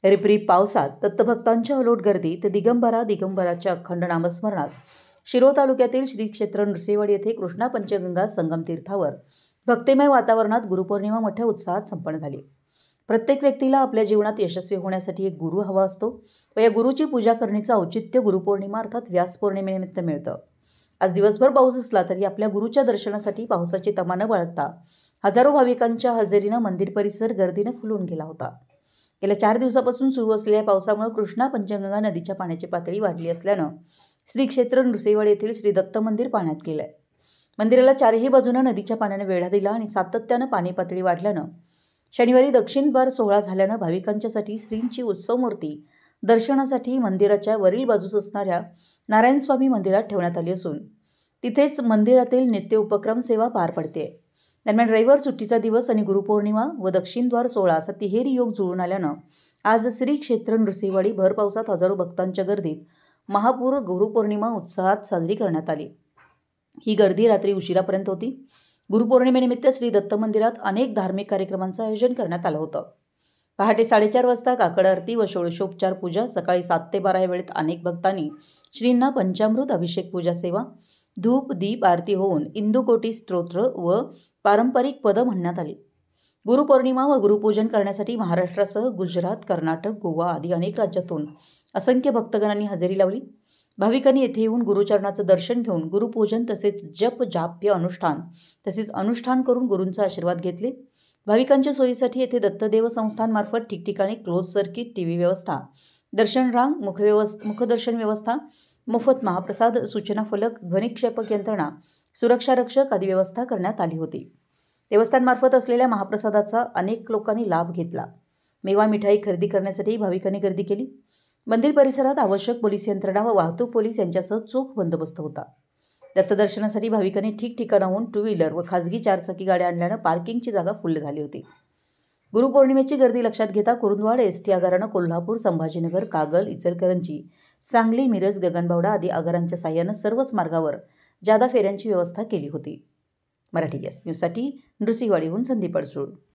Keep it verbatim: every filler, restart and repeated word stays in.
रिपरिप पावसात दत्तभक्तांच्या अलोट गर्दी तर दिगंबरा दिगंबराच्या अखंड नामस्मरणात शिरोळ तालुक्यातील श्री क्षेत्र नृसिंहवाडी येथे कृष्णा पंचगंगा संगम तीर्थावर भक्तिमय वातावरणात गुरुपौर्णिमा मोठ्या उत्साहात संपन्न झाली। प्रत्येक व्यक्तीला आपल्या जीवनात यशस्वी होण्यासाठी एक गुरु हवा असतो व या गुरुची पूजा करण्याचं औचित्य गुरुपौर्णिमा अर्थात व्यास पौर्णिमेनिमित्त मिळतं। आज दिवसभर पाऊस असला तरी आपल्या गुरुच्या दर्शनासाठी पावसाची तमा न बाळगता हजारो भाविकांच्या हजेरीनं मंदिर परिसर गर्दीनं फुलून गेला होता। गेल्या चार दिवसापासून सुरू असलेल्या पावसामुळे कृष्णा पंचगंगा नदीच्या पाण्याची पातळी वाढली असल्यानं श्री क्षेत्र नृसिंहवाडी येथील श्री दत्त मंदिर पाण्यात गेलंय। मंदिराला चारही बाजूने नदीच्या पाण्याने वेढा दिला आणि सातत्यानं पाणी पातळी वाढल्यानं शनिवारी दक्षिण द्वार सोहळा झाल्यानं भाविकांच्यासाठी श्रींची उत्सव मूर्ती दर्शनासाठी मंदिराच्या वरील बाजूस असणाऱ्या नारायण स्वामी मंदिरात ठेवण्यात आली असून तिथेच मंदिरातील नित्य उपक्रम सेवा पार पडते। दरम्यान रविवार सुट्टीचा दिवस आणि गुरुपौर्णिमा व दक्षिण द्वार सोहळा असा तिहेरी योग जुळून आल्यानं आज श्री क्षेत्र नृसिंहवाडी भर पावसात हजारो भक्तांच्या गर्दीत महापूर गुरुपौर्णिमा उत्साहात साजरी करण्यात आली। ही गर्दी रात्री उशिरापर्यंत होती। गुरुपौर्णिमेनिमित्त श्री दत्त मंदिरात अनेक धार्मिक कार्यक्रमांचं आयोजन करण्यात आलं होतं। पहाटे साडेचार वाजता काकड आरती व षोडशोपचार पूजा, सकाळी सात ते बारा या वेळेत अनेक भक्तांनी श्रींना पंचामृत अभिषेक पूजा सेवा, धूप दीप आरती होऊन इंदुकोटी स्तोत्र व पारंपरिक पद म्हणण्यात आली। गुरुपौर्णिमा व गुरुपूजन करण्यासाठी महाराष्ट्रासह गुजरात, कर्नाटक, गोवा आदी अनेक राज्यातून असंख्य भक्तगणांनी हजेरी लावली। भाविकांनी येथे येऊन गुरुचरणाचं दर्शन घेऊन गुरुपूजन तसेच जप जाप्य अनुष्ठान तसेच अनुष्ठान करून गुरूंचा आशीर्वाद घेतले। भाविकांच्या सोयीसाठी येथे दत्तदेव संस्थांमार्फत ठिकठिकाणी क्लोज सर्किट टीव्ही व्यवस्था, दर्शन रांग, मुखव्यवस्था मुखदर्शन व्यवस्था, मोफत महाप्रसाद, सूचना फलक, ध्वनिक्षेपक यंत्रणा, सुरक्षा रक्षक आदी व्यवस्था करण्यात आली होती। देवस्थानमार्फत असलेल्या महाप्रसादाचा अनेक लोकांनी लाभ घेतला। मेवा मिठाई खरेदी करण्यासाठी भाविकांनी गर्दी केली। मंदिर परिसरात आवश्यक पोलीस यंत्रणा व वाहतूक पोलीस यांच्यासह चोख बंदोबस्त होता। दत्तदर्शनासाठी भाविकांनी ठिकठिकाणाहून टू व्हीलर व खासगी चारचाकी गाड्या आणल्यानं पार्किंगची जागा फुल्ल झाली होती। गुरुपौर्णिमेची गर्दी लक्षात घेता कुरुंदवाड एस टी आगारानं कोल्हापूर, संभाजीनगर, कागल, इचलकरंजी, सांगली, मिरज, गगनबावडा आदी आगारांच्या साह्यानं सर्वच मार्गावर जादा फेऱ्यांची व्यवस्था केली होती। मराठी गॅस न्यूजसाठी नृसिंहवाडीहून संदीप अडसूळ।